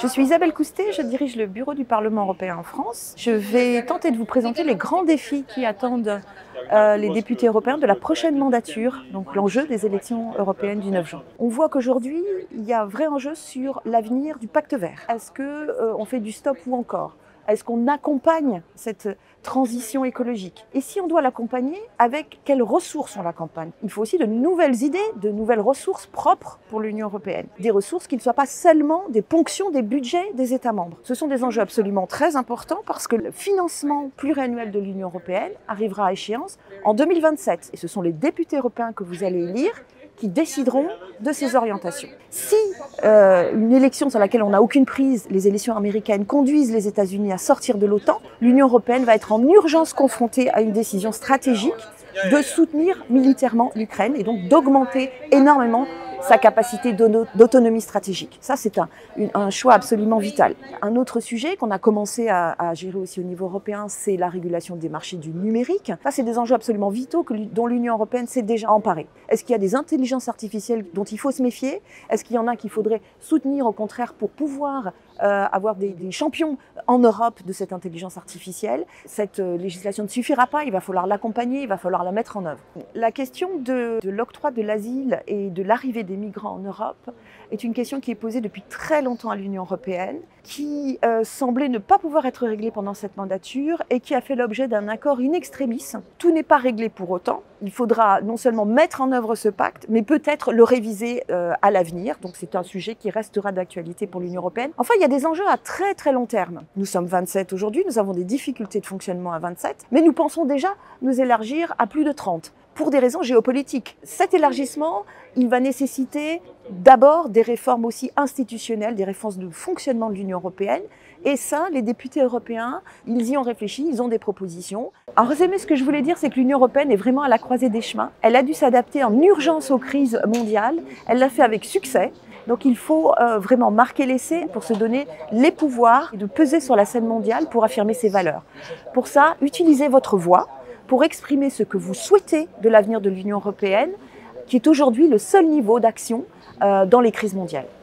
Je suis Isabelle Coustet, je dirige le bureau du Parlement européen en France. Je vais tenter de vous présenter les grands défis qui attendent les députés européens de la prochaine mandature, donc l'enjeu des élections européennes du 9 juin. On voit qu'aujourd'hui, il y a un vrai enjeu sur l'avenir du pacte vert. Est-ce qu'on fait du stop ou encore ? Est-ce qu'on accompagne cette transition écologique? Et si on doit l'accompagner, avec quelles ressources on l'accompagne? Il faut aussi de nouvelles idées, de nouvelles ressources propres pour l'Union européenne. Des ressources qui ne soient pas seulement des ponctions des budgets des États membres. Ce sont des enjeux absolument très importants parce que le financement pluriannuel de l'Union européenne arrivera à échéance en 2027. Et ce sont les députés européens que vous allez élire qui décideront de ces orientations. Si une élection sur laquelle on n'a aucune prise, les élections américaines, conduisent les États-Unis à sortir de l'OTAN, l'Union européenne va être en urgence confrontée à une décision stratégique de soutenir militairement l'Ukraine et donc d'augmenter énormément sa capacité d'autonomie stratégique. Ça, c'est un choix absolument vital. Un autre sujet qu'on a commencé à gérer aussi au niveau européen, c'est la régulation des marchés du numérique. Ça, c'est des enjeux absolument vitaux dont l'Union européenne s'est déjà emparée. Est-ce qu'il y a des intelligences artificielles dont il faut se méfier? Est-ce qu'il y en a qu'il faudrait soutenir au contraire pour pouvoir avoir des champions en Europe de cette intelligence artificielle? Cette législation ne suffira pas, il va falloir l'accompagner, il va falloir la mettre en œuvre. La question de l'octroi de l'asile et de l'arrivée des migrants en Europe est une question qui est posée depuis très longtemps à l'Union européenne, qui semblait ne pas pouvoir être réglée pendant cette mandature et qui a fait l'objet d'un accord in extremis. Tout n'est pas réglé pour autant. Il faudra non seulement mettre en œuvre ce pacte, mais peut-être le réviser à l'avenir. Donc c'est un sujet qui restera d'actualité pour l'Union européenne. Enfin, il y a des enjeux à très très long terme. Nous sommes 27 aujourd'hui, nous avons des difficultés de fonctionnement à 27, mais nous pensons déjà nous élargir à plus de 30. Pour des raisons géopolitiques. Cet élargissement, il va nécessiter d'abord des réformes aussi institutionnelles, des réformes de fonctionnement de l'Union européenne. Et ça, les députés européens, ils y ont réfléchi, ils ont des propositions. En résumé, ce que je voulais dire, c'est que l'Union européenne est vraiment à la croisée des chemins. Elle a dû s'adapter en urgence aux crises mondiales. Elle l'a fait avec succès. Donc il faut vraiment marquer l'essai pour se donner les pouvoirs et de peser sur la scène mondiale pour affirmer ses valeurs. Pour ça, utilisez votre voix pour exprimer ce que vous souhaitez de l'avenir de l'Union européenne, qui est aujourd'hui le seul niveau d'action dans les crises mondiales.